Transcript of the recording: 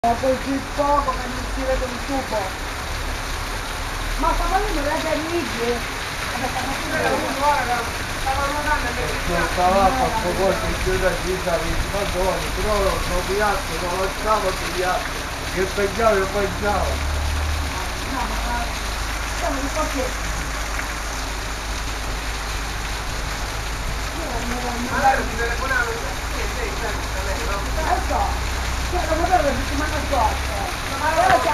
Così poco che non si vede un tubo. Ma stava venendo le amici. Non stava a proposito in più da città di Madonna, però non piatto, non lasciavo piatto, che pensavo e pensavo. No, ma siamo di qualche. Magari ti telefonavano e sei sempre da lei, no? Lo so, cioè, lo sapevo la settimana scorsa.